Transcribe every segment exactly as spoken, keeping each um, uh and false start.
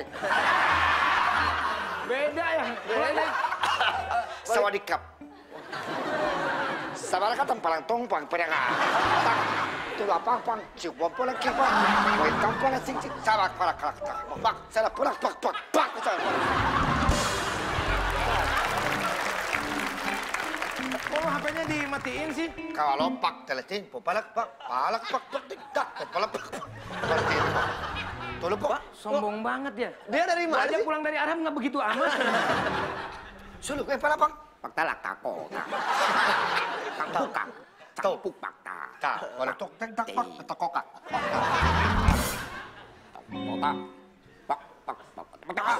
Beda ya? Beda. Sawadikap. Sabara kata palang tongpang peranga. Tak tulah pang pang cium pola kipa. Woi tampang sing sing sabak para karakter. Bak salah pulang pak pak pak. Kok H P-nya dimatiin sih? Kalau pak teletin, popalak pak, palak pak pak tik tak, popalak pak. Teletin pak. Tolong pak. Sombong banget ya. Dia dari mana Aja sih? pulang dari Arab nggak begitu amat. Suluk eh pala pak. Pak talak tako. Kang bukak. Tau puk pak ta. Ta. Kalau tok tek tak pak tekokak. Pak pak pak pak pak.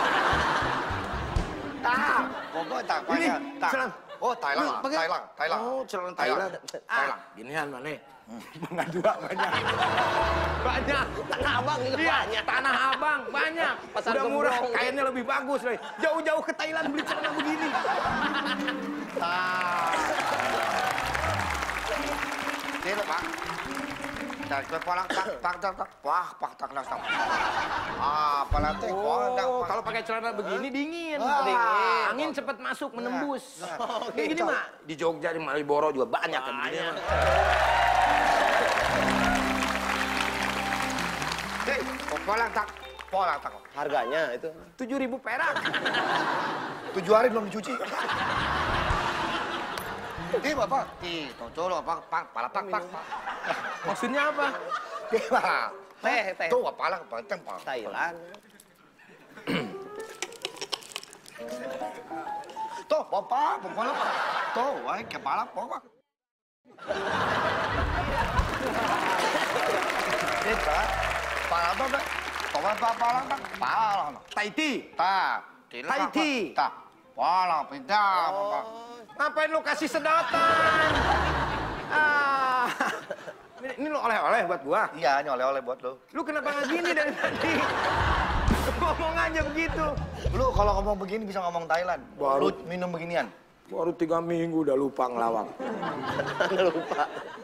Ta. Pokok tak Ini, tak. selang. Oh, Thailand, Thailand, Thailand. Oh, celana Thailand. Thailand. Ginian mana? Mengadu banyak. Banyak. Tanah Abang juga Iya, banyak. Tanah Abang banyak. Pasar Udah murah, Gembrong. kainnya lebih bagus. Leh. Jauh-jauh ke Thailand beli celana begini. Ini pak. Dan ke palang pak pak tak tak wah pak tak langsung. Ah, palang teh Oh, kalau pakai celana begini dingin. Ah, Dingin. Angin cepat masuk, menembus. Oh, Kayak gini gitu. mah di Jogja, di Malioboro juga banyak kan begini. mah. Hei, palang tak, palang tak. Harganya itu. Tujuh ribu perak. Tujuh hari belum dicuci. Ini bapak, nih, tuh colo pak pak pala pak pak. Maksudnya apa? Ini pak. Teh, teh. Tuh palang banteng pak. Thailand. Tuh bapak, bapak pak. Tuh, wah kepala bapak. Ini pak, pala tuh pak. Bapak pak palang tak, palang. Taiti. Tak, Taiti. tak, palang pindah bapak. Ngapain lu kasih sedotan? Ah. Ini, ini lu oleh-oleh buat gua. Iya, ini oleh-oleh buat lo. Lu kenapa nggak gini dari tadi? Ngomong aja begitu. Lu kalau ngomong begini bisa ngomong Thailand. Baru. Lu minum beginian. Baru tiga minggu udah lupa ngelawak. Lupa.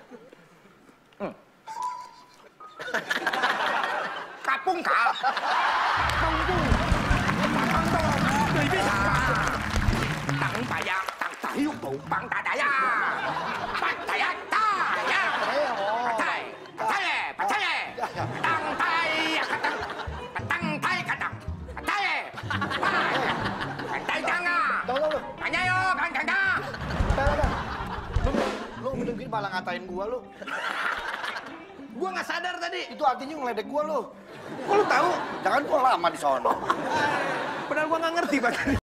Kapung kah? Kampung. Kampung. Người biết tặng bà già tặng tả hiếu tụ bằng tà đại ya. Bắt tà ya ta ya. Bắt thai. Bắt thai ya. Bắt thai ya. Tăng thai ya ka tăng. Bắt tăng thai ka tăng. Bắt thai ya. Bắt thai tăng ya. Tahu lu. Tanya yo kan kan dah. Lu lu minum gini malah ngatain gua lu. Gua nggak sadar tadi. Itu artinya ngeledek gua lu. Kok lu tahu? Jangan gua lama di sono. Padahal gua nggak ngerti bahasa.